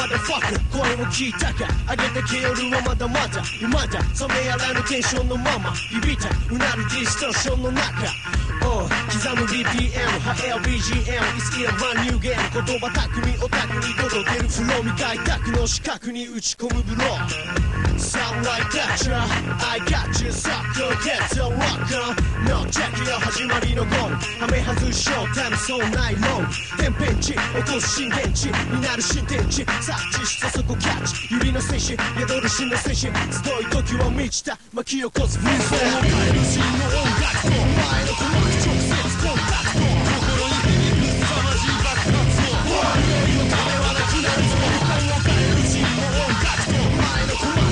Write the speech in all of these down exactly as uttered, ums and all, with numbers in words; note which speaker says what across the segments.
Speaker 1: まだファック声も聞いたか上げてけ夜はまだまだ未だ冷めやらぬテンションのまま響いたうなるディストーションの中刻む ビーピーエム はや ビージーエム いつきやブランニューゲーム言葉巧みオタクに届けるフロー未開拓の四角に打ち込むブローSound like that, yeah. I got you, sucker, get the rocker. No check よ始まりのゴールはめ外しショータイムそうないロー天変地起こす震源地になる新天地察知したそこキャッチ百合の戦士宿る真の戦士集い時は満ちた巻き起こすフリーズを変える真の音楽と前の鼓膜直接コンタクト心に響く凄まじい爆発を祈りの壁はなくなるぞ時間を変える真の音楽と前の鼓膜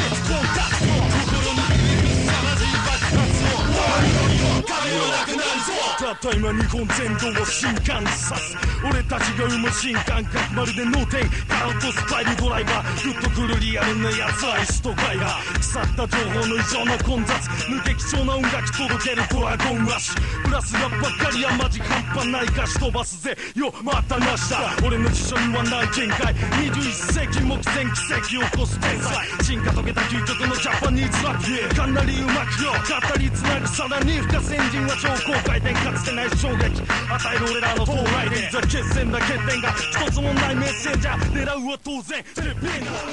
Speaker 1: たった今日本全土を震撼さす俺たちが生む新感覚まるで脳天カウントスパイルドライバーグッとくるリアルなやつはイスとガイガー腐った情報の異常な混雑抜け貴重な音楽届けるドラゴンラッシュプラスラばっかりはマジ半端ない歌詞飛ばすぜよまたなしだ俺の辞書にはない見解にじゅういっ世紀目前奇跡を起こす天才進化遂げた究極のジャパニーズラップかなりうまくよ語りつなぐさらに深先人は超高回転かつてない衝撃与える俺らの到来でザ決戦だ欠点が一つもないメッセンジャー狙うは当然てっぺんだ